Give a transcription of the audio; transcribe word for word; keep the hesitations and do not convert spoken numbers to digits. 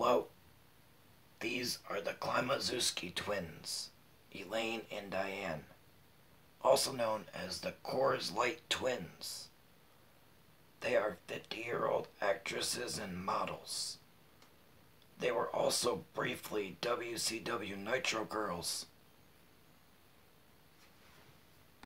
Hello. These are the Klimaszewski Twins, Elaine and Diane, also known as the Coors Light Twins. They are fifty-year-old actresses and models. They were also briefly W C W Nitro Girls